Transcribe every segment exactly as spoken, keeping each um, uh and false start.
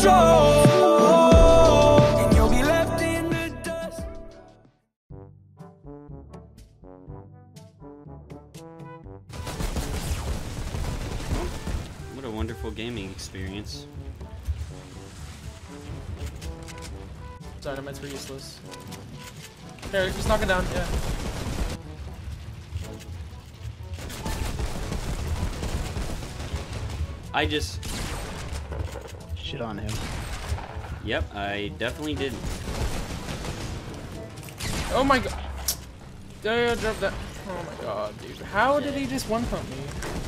control, and you'll be left in the dust. What a wonderful gaming experience. Dynamites were useless. Here, just knock it down, yeah. I just... Shit on him. Yep, I definitely didn't. Oh my god. Yeah, drop that. Oh my god, dude. How did he just one pump me?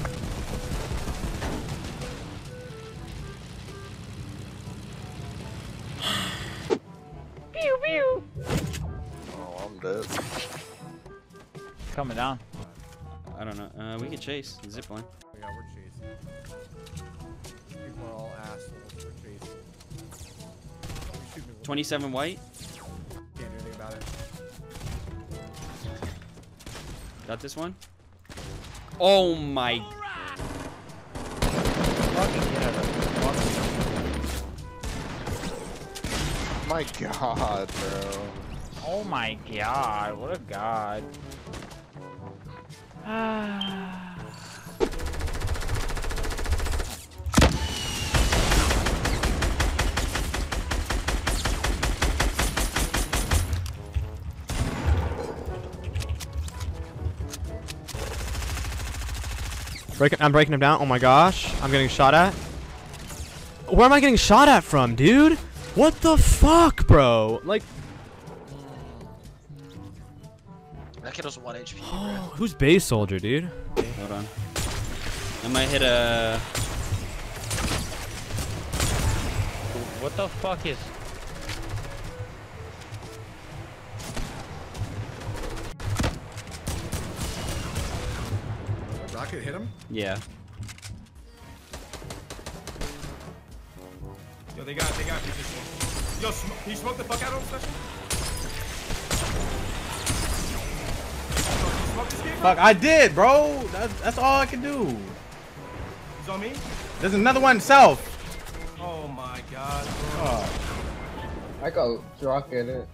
Pew pew. Oh, I'm dead. Coming down. I don't know. Uh, we could chase. Zip line. Yeah, we're chasing. People are all assholes. We're chasing. Shoot me. twenty-seven white. Can't do anything about it. Got this one. Oh my. My god, bro. Oh my god, what a god. Ah. Breaking, I'm breaking him down. Oh my gosh. I'm getting shot at. Where am I getting shot at from, dude? What the fuck, bro? Like, That kid was one H P. oh, who's BaySoldier, dude? Hold on. I might hit a. What the fuck is... Rocket hit him? Yeah. Yo, they got, they got position. Yo, sm can you smoke the fuck out of him, special? Yo, can you smoke this game, bro? Fuck, I did, bro. That's, that's all I can do. He's on me? There's another one south. Oh my god, bro. Oh. I got drunk in it.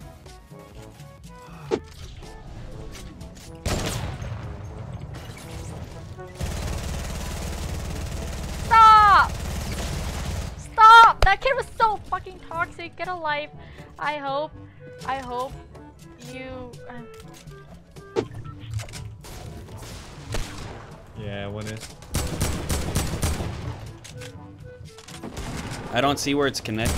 Stop! Stop! That kid was so fucking toxic. Get a life. I hope. I hope you. Uh... Yeah, one is. I don't see where it's connected.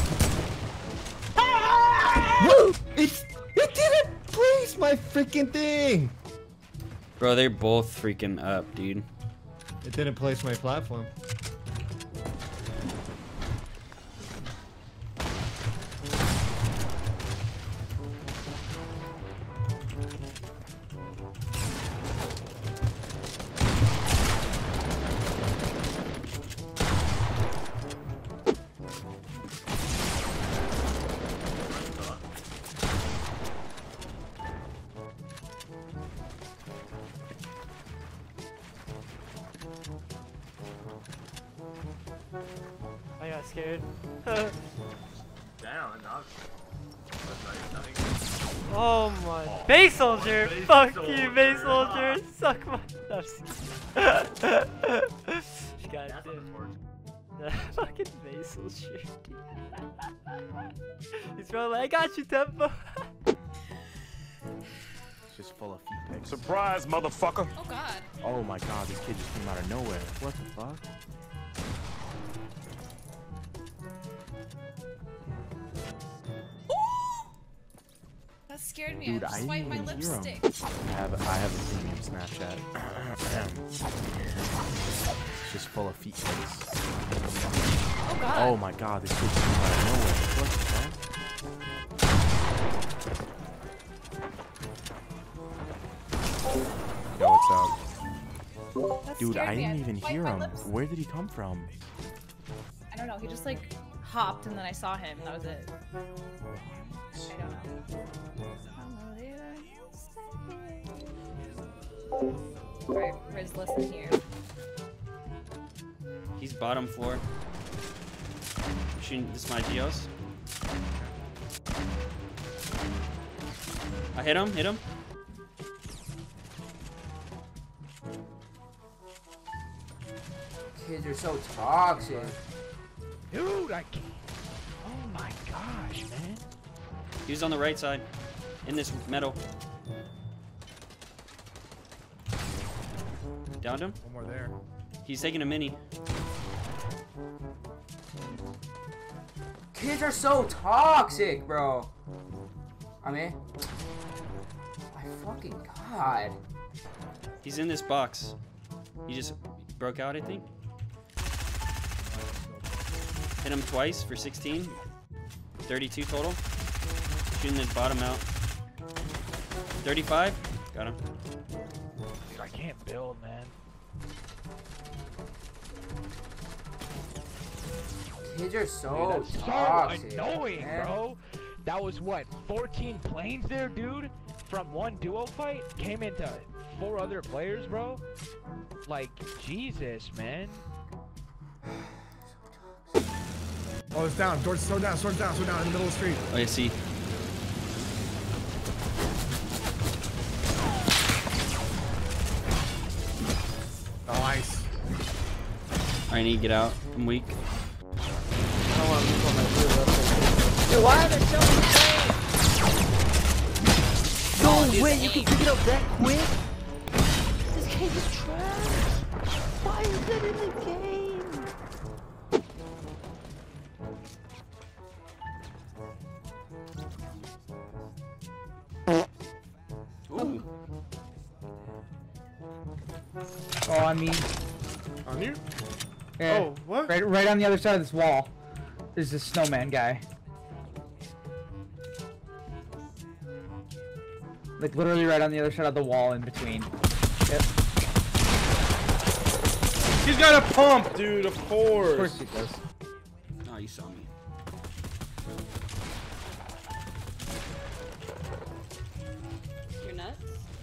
Oh. It's, it didn't place my freaking thing. Bro, they're both freaking up, dude. It didn't place my platform. I got scared. Down, not. Oh my. BaySoldier! Oh, Fuck BaySoldier. you, BaySoldier! Suck my. No, God damn. Fucking BaySoldier. He's probably like, I got you, Tempo. It's just full of feet pics. Surprise, motherfucker! Oh god. Oh my god, this kid just came out of nowhere. What the fuck? That scared me. Dude, I I just wiped didn't my even hear him. lipstick. I have I have a premium Snapchat. It's just full of feet pics. Oh god. Oh my god, this kid just came out of nowhere. What the fuck? Yo, what's up? That Dude, scared I me. didn't even just wiped hear my him. lips. Where did he come from? I don't know. He just like hopped and then I saw him. That was it. I don't know. Alright, Riz, listen here. He's bottom floor. shooting. This is my Geos. I hit him. Hit him. Kids are so toxic. Dude, I can't. Oh my gosh, man. He was on the right side. In this metal. Downed him. One more there. He's taking a mini. Kids are so toxic, bro. I mean, my fucking god. He's in this box. He just broke out, I think. Hit him twice for sixteen. thirty-two total. Shooting his bottom out. thirty-five. Got him. Dude, I can't build, man. Kids are Dude, so that's so toxic. annoying, man. bro. That was what, fourteen planes there, dude? From one duo fight? Came into four other players, bro? Like, Jesus, man. Oh, it's down. Doors, slow down, slow down, slow down in the middle of the street. Oh, I see. Nice. I need to get out. I'm weak. Dude, why are there so many planes? No way, you can pick it up that quick? This game is trash. Why is that in the game? Ooh. Oh, I mean, On you? yeah, Oh, what? right, right on the other side of this wall. There's this snowman guy. Like literally right on the other side of the wall in between. Yep. He's got a pump, dude. Of course. Of course he does. Oh, you saw me. You're nuts?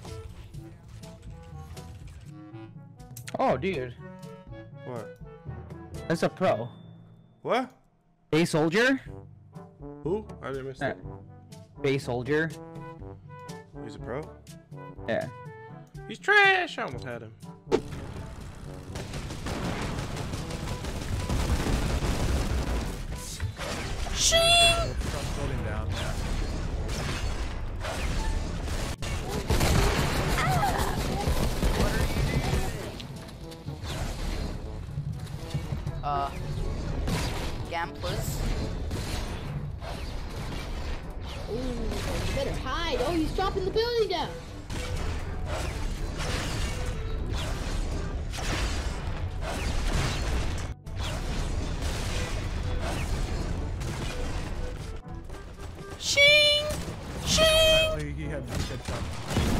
Oh, dude, What? that's a pro. What? BaySoldier? Who? I didn't miss Uh, that. BaySoldier? He's a pro? Yeah. He's trash. I almost had him. Floating down. Yeah. Uh, gamblers. Ooh, you better hide. Oh, he's dropping the building down. Shing! Shing! Apparently he had he had some.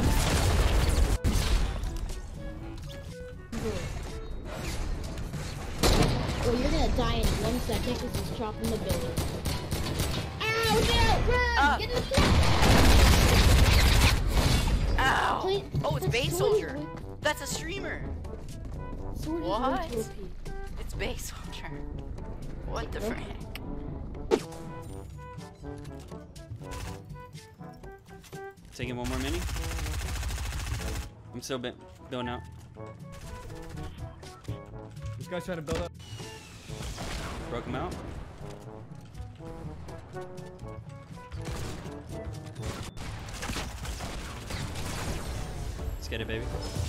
Well, you're gonna die in one second because he's chopping the building. Ow, no, run! Uh. Get in the truck! Ow! Play- Oh, it's that's BaySoldier. Sword- That's a streamer. Sword is What? way too O P. It's BaySoldier. What the Okay. frick? Taking one more mini. I'm still bit building out. This guy's trying to build up. Broke him out. Let's get it, baby.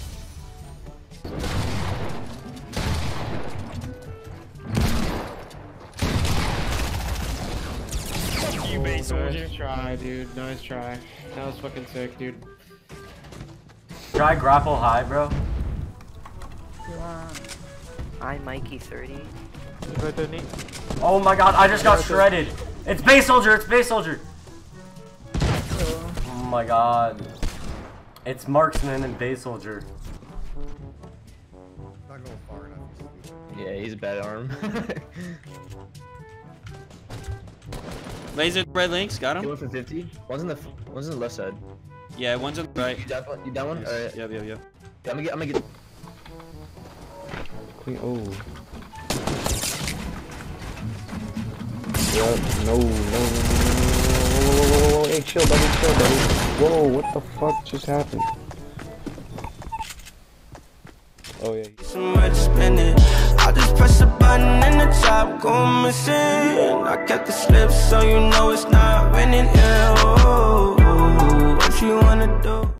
You nice try, dude. Nice try. That was fucking sick, dude. Try grapple high, bro. I Mikey thirty. Right there, Nate. Oh my god, I just got shredded. It's BaySoldier, it's BaySoldier. Oh my god. It's Marksman and BaySoldier. Not going far enough. Yeah, he's a bad arm. Laser red links, got He him. went for fifty. One's on the one's on the left side. Yeah, one's on the right. You down one? You down one? Nice. Alright. Yep, yep, yep. I'm gonna get. I'm gonna get. Queen. Oh. What? No, no, no, no, no, no, no, no, no, hey, chill, buddy, chill, buddy. Whoa, what the fuck just happened? Oh, yeah. So much spinning. I just press a button and the top go missing. I kept the slip so you know it's not winning. Yeah, oh, oh, oh. What you wanna do?